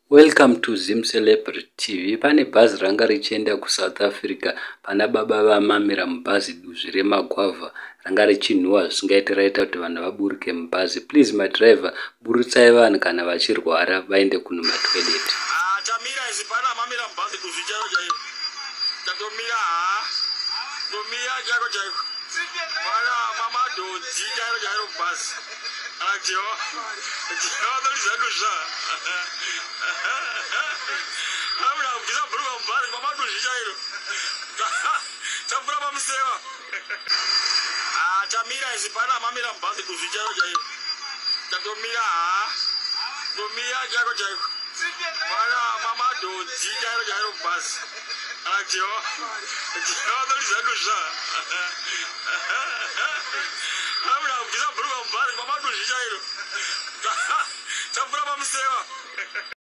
Welcome to Zim Celebrity TV. Pane bhazi ranga richienda kuSouth Africa. Pana baba vamamira mubhazi duzvi remagwavha ranga richinhuwa zvisingaiti raita kuti vanhu vaburuke mubhazi. Please my driver, burutsai vanhu kana vachirwara vaende kuno matoilet. Tamira izi pana mamira mubhazi duzvi chairo chairo. Tatomira tomira chairo chairo. Pana mama dodzi chairo chairo mubhazi. Ajo. Ndolizadusha. Amuna kuza buruka mubhazi mama duzvi chairo. Tambura pamuseva. Tamira izi pana mamira mubhazi duzvi chairo chairo. Tatomira tomira chairo chairo. Pana mama dodzi chairo chairo mubhazi. Ajo. Ndolizadusha. Amuna kuza buruka mubhazi mama duzvi chairo. Tambura pamuseva.